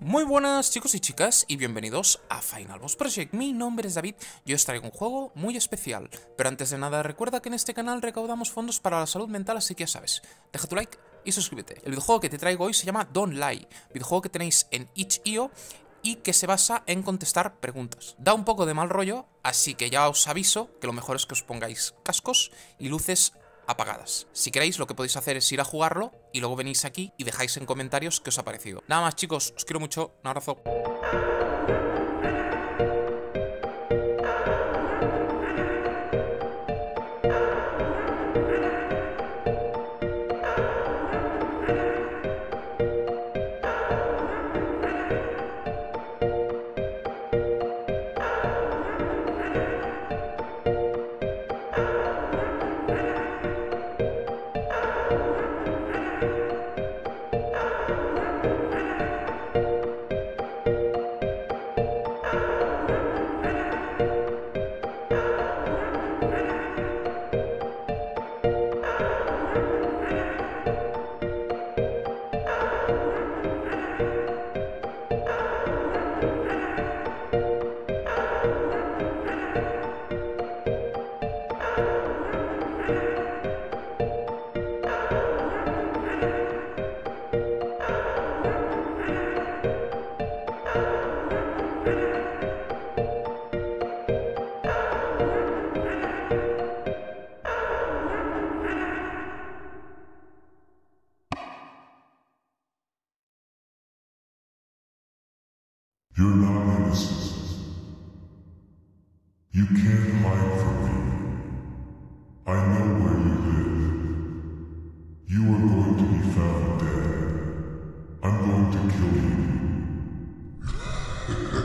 Muy buenas chicos y chicas y bienvenidos a Final Boss Project. Mi nombre es David y os traigo un juego muy especial. Pero antes de nada recuerda que en este canal recaudamos fondos para la salud mental, así que ya sabes, deja tu like y suscríbete. El videojuego que te traigo hoy se llama Don't Lie, videojuego que tenéis en itch.io y que se basa en contestar preguntas. Da un poco de mal rollo, así que ya os aviso que lo mejor es que os pongáis cascos y luces apagadas. Si queréis, lo que podéis hacer es ir a jugarlo y luego venís aquí y dejáis en comentarios qué os ha parecido. Nada más chicos, os quiero mucho, un abrazo. You're not innocent. You can't hide from me. I know where you live. You are going to be found dead. I'm going to kill you.